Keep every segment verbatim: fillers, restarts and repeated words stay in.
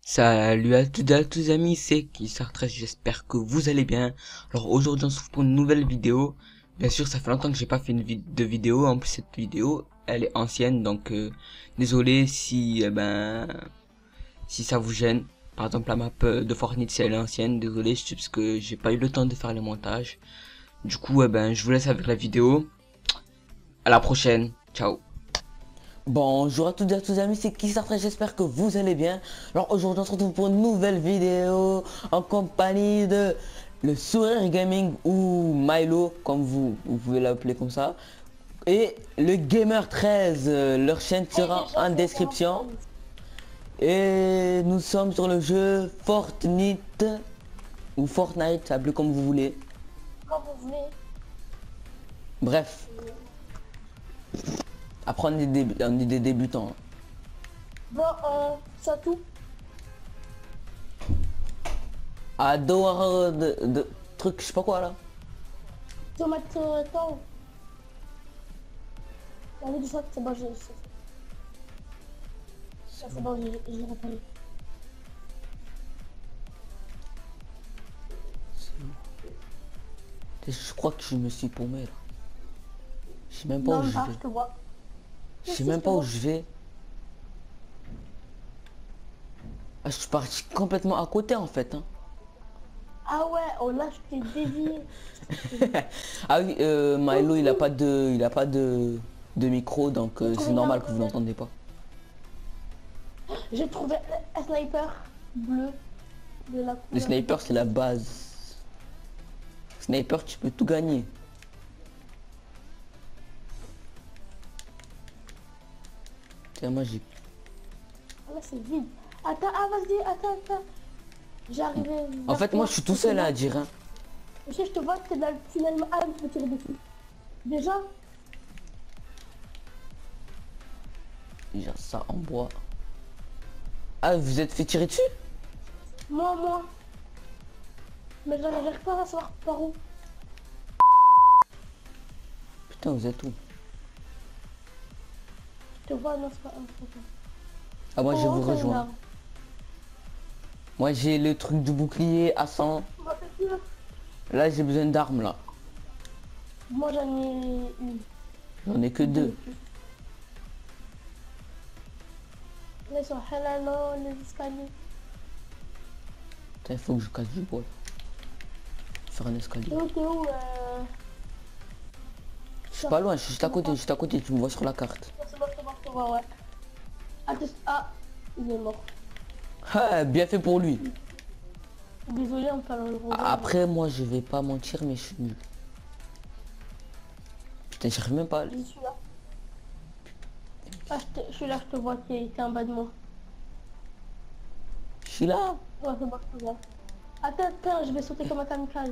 Salut à toutes et à tous les amis, c'est Kisartress, j'espère que vous allez bien. Alors aujourd'hui on se retrouve pour une nouvelle vidéo. Bien sûr ça fait longtemps que j'ai pas fait une vid de vidéo, en plus cette vidéo elle est ancienne donc euh, désolé si eh ben si ça vous gêne. Par exemple la map de Fortnite si elle est ancienne, désolé c'est parce que j'ai pas eu le temps de faire le montage. Du coup eh ben je vous laisse avec la vidéo. À la prochaine, ciao. Bonjour à toutes et à tous les amis, c'est Kisartress, j'espère que vous allez bien. Alors aujourd'hui on se retrouve pour une nouvelle vidéo en compagnie de le Sourire Gaming ou Milo, comme vous, vous pouvez l'appeler comme ça. Et le Gamer treize, euh, leur chaîne sera en description. Et nous sommes sur le jeu Fortnite ou Fortnite, appelez comme vous voulez. Quand vous voulez. Bref. Après on est, début, on est des débutants. Bon, euh, ça tout. À dehors de, de trucs, je sais pas quoi là. Tomate, euh, attends. On a dit ça, c'est bon, j'ai... Ça, c'est bon, j'ai j'ai rappelé. Je crois que je me suis paumé là. Je sais même pas Non, où je pas, vais. je te vois. Je sais Si, même je te pas où vois. je vais. Ah, je suis parti complètement à côté en fait. Hein. Ah ouais, oh là, je t'ai dévié. Ah oui, euh, Milo il a pas de, il a pas de, de micro donc euh, J'ai c'est trouvé normal un- que vous l'entendez pas. J'ai trouvé un sniper bleu de la Le couleur. sniper c'est la base. Sniper tu peux tout gagner. Tiens moi j'ai. Ah là, c'est vide. Attends, ah vas-y, attends, attends. J'ai arrivé. En vers fait toi. moi je suis tout seul à dire. Hein. Tu sais, je te vois, t'es dans le tunnel. Ah, je peux tirer dessus. Déjà, Déjà ça en bois. Ah vous êtes fait tirer dessus? moi, moi. Mais j'arrive pas à savoir par où. Putain vous êtes où? Je te vois, non, c'est pas un photo. Ah moi je vous rejoins. Moi j'ai le truc du bouclier à cent. Là j'ai besoin d'armes là. Moi, j'en ai une. J'en ai que deux. Là, ils sont halalo, les escaliers. Il faut que je casse du bois. Faire un escalier. T'es où, t'es où euh... Je suis pas loin, je suis juste à côté, juste à côté, tu me vois sur la carte. C'est bon, c'est bon, c'est bon, ouais. Attends, ah, il est mort. Ah, bien fait pour lui. Désolé, on parle le revoir. Après, moi, je vais pas mentir, mais je suis nul. Putain, j'arrive même pas à aller. Je suis là. Ah, je, te- je suis là, je te vois, t'es t'es en bas de moi. Je suis là. Ouais, c'est bon, je te vois. Attends, attends, je vais sauter comme un kamikaze.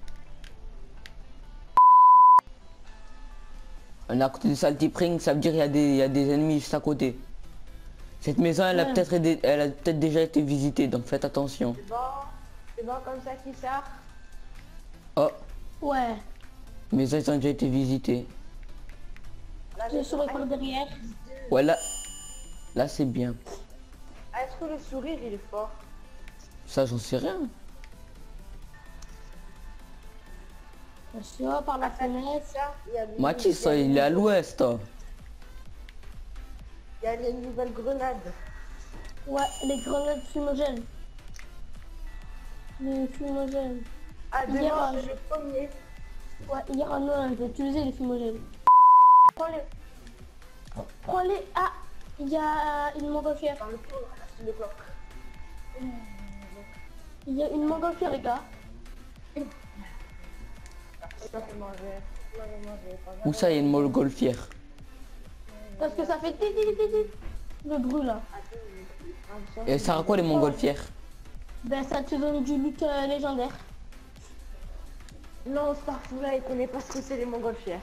On est à côté du Salty Spring, ça veut dire qu'il y a des, il y a des ennemis juste à côté. Cette maison, elle a Ouais. peut-être été- elle a peut-être déjà été visitée, donc faites attention. C'est bon, c'est bon comme ça qui sort. Oh, Ouais, les maisons, elles ont déjà été visitées. La je maison souris par derrière. Ouais, là, là, c'est bien. Ah, est-ce que le sourire il est fort? Ça, j'en sais rien. Je suis là par la fenêtre. Ça, il y a les- Mathis, il y a les il est à nouveaux- l'ouest. hein. Il y a les nouvelles grenades. Ouais, les grenades fumogènes. Les fumogènes. Ah, Hier, demain, euh, c'est le premier. Ouais, hier en Noël, j'ai utilisé les fumogènes. Prends-les. Prends-les. Ah, il y a une montgolfière. Dans le coin, là, c'est le coq. Il y a une montgolfière, les gars. Ça fait manger. Ça fait manger, pas mal. Où ça, il y a une montgolfière? Parce que ça fait tit tit tit tit. Le bruit là. Et ça sert à quoi les montgolfières? Ben ça te donne du loot euh, légendaire. Non, Starfula, il connaît pas ce que c'est les montgolfières.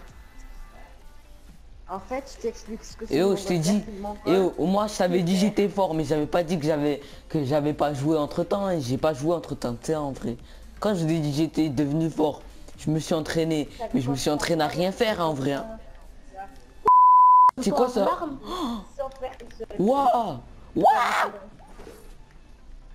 En fait, je t'explique ce que c'est. Et oh, les je t'ai dit, montgolfières, et oh, au moins je t'avais dit j'étais fort, mais j'avais pas dit que j'avais que j'avais pas joué entre temps, et j'ai pas joué entre temps, tu sais en vrai. Quand je t'ai dit j'étais devenu fort, je me suis entraîné, mais je me suis entraîné à rien faire en vrai. Hein. C'est quoi ça? L'arme. Sans faire- Waouh! Waouh!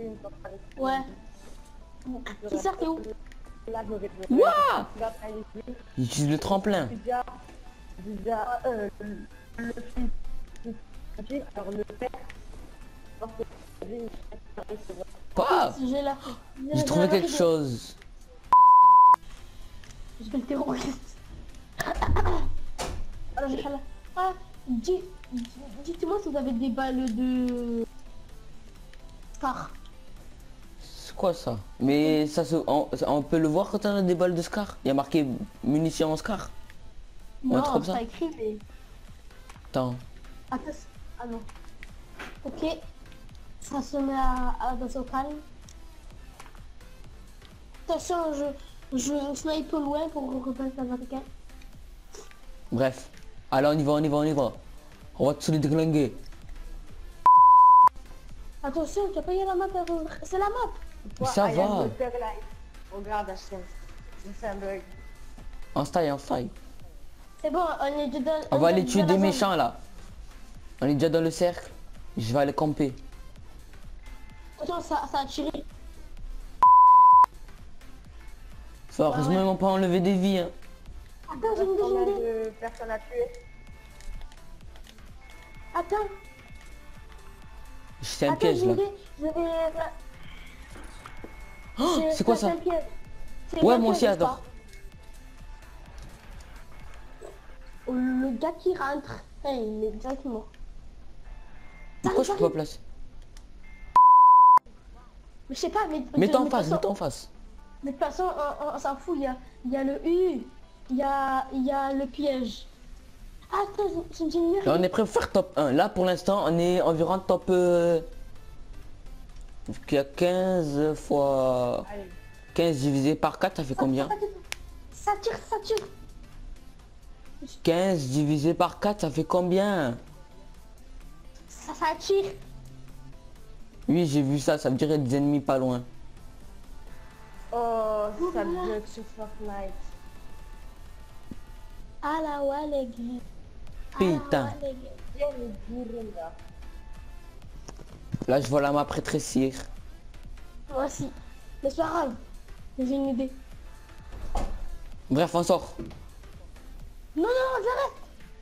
une porte avec- Ouais. Qui sert, t'es où? Là, je vais te- Ouah, Tu vas pas aller plus. il utilise le tremplin. Déjà, déjà, euh, le le fils, le- alors le père, parce que lui, il- Quoi? J'ai là. J'ai trouvé quelque chose. Je vais le terroriste. Alors, j'ai là. Ah, dis- dites-moi si vous avez des balles de... Scar. C'est quoi ça? Mais ça se, on, on peut le voir quand on a des balles de Scar. Il y a marqué munitions en Scar. Ouais, Non, trop c'est ça. pas écrit, mais... Attends. Attends, ah non. Ok. Ça se met à, à dans au calme. Attention, je, je snipe au loin pour reconnaître l'américain. Bref. Allez, on y va, on y va, on y va. On va tous les déglinguer. Attention, tu as payé la map, euh, c'est la map. Mais ça Ah, il y a va. le père là. Regarde, H M. C'est un bug. En style, en style. C'est bon, on est dedans. On va est aller dans tuer la des zone. méchants là. On est déjà dans le cercle. Je vais aller camper. Attention, ça, ça a tiré. Ça, heureusement, ouais. ils m'ont pas enlevé des vies. Hein. Attends, j'ai une idée, j'ai une Combien idée. de personnes à tuer? Attends, C'est un attends, piège j'ai une là. idée. Je vais... Oh, c'est quoi ça? un piège. C'est Ouais, un moi piège, aussi, n'est-ce adore. pas? Le gars qui rentre, hein, il est directement. Pourquoi je peux pas placer? Mais je sais pas, mais... Mets-toi en mais de face, toute mets-toi en façon- face. Mais de toute façon, on, on- on s'en fout, il y a, il y a le U, il y a, il y a le piège. Attends, j'ai j'ai une Là, on est prêt pour faire top un. Là, pour l'instant, on est environ top... Euh... Il y a quinze fois... Allez. quinze divisé par quatre, ça fait combien? Ça tire, ça tire. quinze divisé par quatre, ça fait combien? Ça, ça tire. Oui, j'ai vu ça, ça me dirait des ennemis pas loin. Oh, ça bug sur Fortnite. Ah la ouais les gars. Ah, Putain. la ouais, les gars. Viens me dire là. Là, je vois la map rétrécir. Moi aussi. Mais c'est pas grave. J'ai une idée. Bref, on sort. Non, non, j'arrête.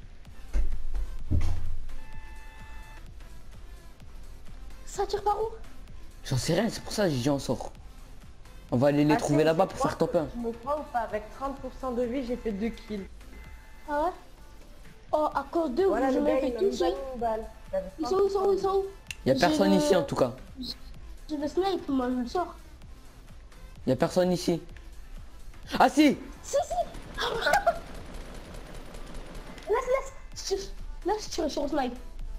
Ça tire par où? J'en sais rien, c'est pour ça que j'ai dit on sort. On va aller les Ah, trouver c'est- là-bas c'est pour quoi? faire top un. Je me crois ou pas? Avec trente pour cent de vie, j'ai fait deux kills. Ah ouais? Oh, à cause d'eux, Voilà, je le me gars, fais il m'a tout mis seul. une balle. Il avait Ils sont où, ils sont où, ils sont où? Y a J'ai personne le- ici en tout cas. J'ai le snipe, moi, je le sors. Y a personne ici. Ah si! Si, si. Laisse, laisse. Je tire. Laisse, je tire sur le snipe.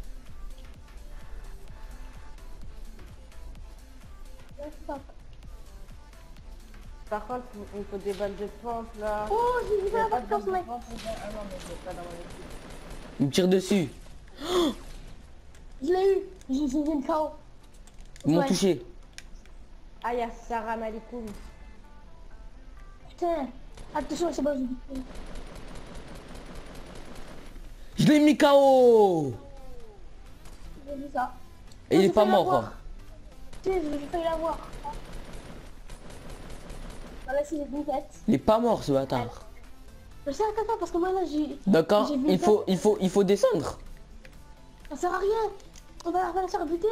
Laisse, stop. Par contre, il me faut des balles de pompe là. Oh, j'ai vu Il y a la pas balle de sur balles le de snipe. pompe, ou bien- Ah non, mais j'ai pas dans mon équipe. Il me tire dessus. Je l'ai eu. J'ai j'ai une K O. Ils m'ont Ouais. touché. Ah, il y a Sarah Malikoum. Putain. Attention, c'est bon, j'ai vu. Je l'ai mis K O. J'ai vu ça. Et Non, il est j'ai pas failli mort. l'avoir. hein. Tu sais, j'ai failli l'avoir. Voilà, c'est une tête. Il est pas mort ce bâtard. Je sais, attends, attends, parce que moi là, j'ai... D'accord, j'ai vu il ça. faut, il faut, il faut descendre. Ça sert à rien. On va on va la faire buter.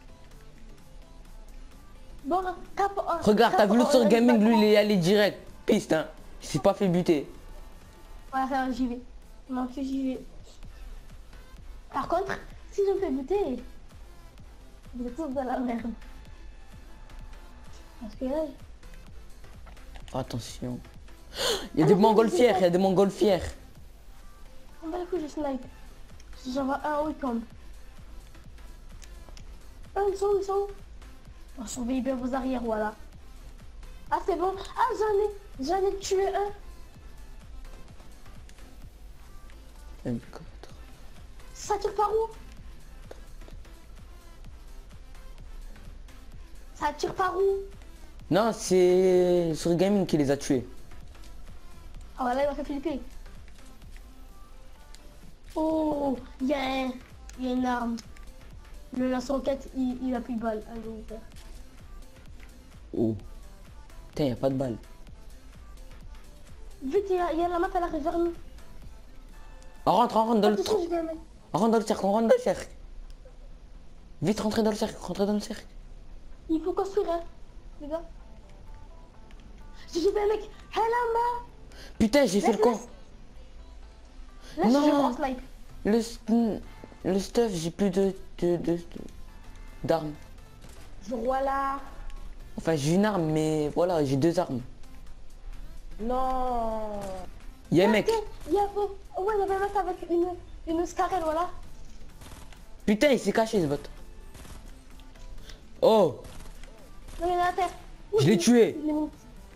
Bon, cap... euh, Regarde, t'as cap- vu le euh, sur euh, gaming, cap- lui il est allé direct. Piste, hein. Il s'est pas fait buter. Ouais, ça, j'y vais. Non, que j'y vais. Par contre, si je me fais buter, vous êtes tous dans la merde. Parce que là, Attention. Il y a des montgolfières, il y a des montgolfières. on va les coups, je snipe. J'en vois un où il tombe. Ah, ils sont où, ils sont où? Oh, surveillez bien vos arrières, voilà. Ah, c'est bon. Ah, j'en ai, j'en ai tué un. Hélicoptère. Ça tire par où? Ça tire par où? Non, c'est sur gaming qui les a tués. Ah, voilà, il m'a fait flipper. Oh, il y a un... Il y a une arme. Le lance-roquette, il, il a plus de balle. Allez, on va faire. Oh. Putain, y a pas de balle. Vite, il y, a- il y a la meuf, elle arrive vers nous. On rentre, on rentre dans le Attention, cercle. je vais un mec. On rentre dans le cercle, on rentre dans le cercle. Vite, rentrez dans le cercle, rentrez dans le cercle. Il faut construire, hein, les gars. J'ai vu un mec. Elle en bas. Putain, j'ai fait le con. Là, je Non. suis en snipe. Le, st- le stuff, j'ai plus de de- de- de- d'armes. Voilà. Enfin, j'ai une arme, mais voilà, j'ai deux armes. Non. Il y a un mec. Il y a... oh, ouais, il y avait un mec avec une, une scarelle, voilà. Putain, il s'est caché ce bot. Oh, Non, il est à terre. je l'ai tué. Il est mort.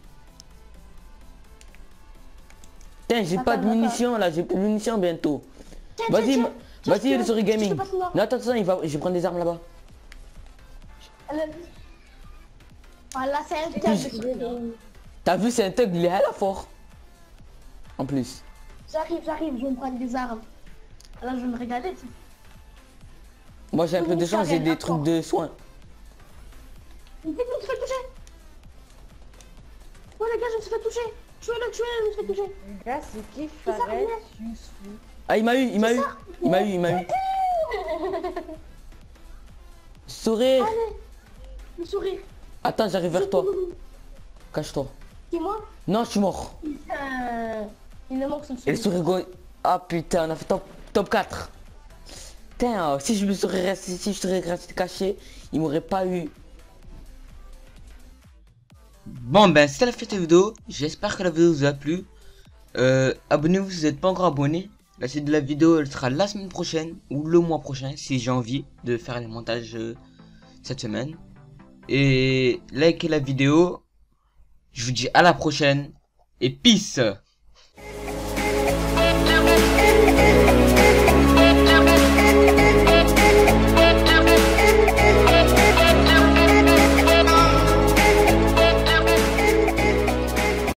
Putain, j'ai pas de Attends, munitions là, j'ai plus de munitions bientôt. Tiens, Vas-y, tiens, ma- tiens, vas-y, tiens, le Sorry je te Gaming. passe une arme. Non, attends, attends, il va, je vais prendre des armes là-bas. Elle- Voilà, c'est un thug. T'as vu, c'est un thug, il est hella fort. En plus. J'arrive, j'arrive, je vais me prendre des armes. Là, je vais me régaler. tu- Moi, j'ai un peu de chance, j'ai des trucs de soins. Vite, je me suis fait toucher. Oh les gars, je me suis fait toucher. Tuez-le, tuez-le, je me suis fait toucher. Les gars, c'est qui ça, Faret mais- Useful. Ah, il m'a eu, il m'a eu. Il m'a eu, il m'a eu. Sourire. Allez, le sourire. Attends, j'arrive vers toi. Cache-toi. C'est moi. Non, je suis mort. Putain. Il me manque son Et le sourire. sourire go... Ah putain, on a fait top, top quatre. Putain, oh, si je me serais resté, si je serais resté caché, il m'aurait pas eu. Bon ben c'était la fin de cette vidéo, j'espère que la vidéo vous a plu. Euh, abonnez-vous si vous n'êtes pas encore abonné. La suite de la vidéo elle sera la semaine prochaine ou le mois prochain si j'ai envie de faire les montages euh, cette semaine. Et likez la vidéo. Je vous dis à la prochaine et peace.